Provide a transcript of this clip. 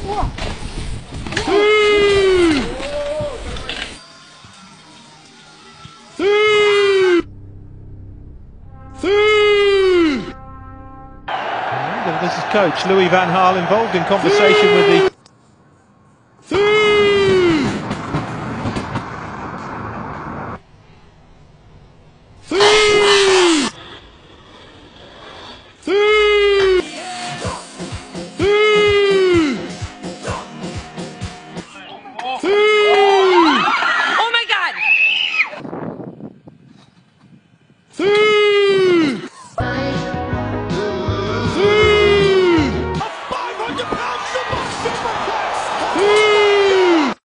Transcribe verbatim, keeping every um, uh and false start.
This is coach Louis van Gaal involved in conversation with the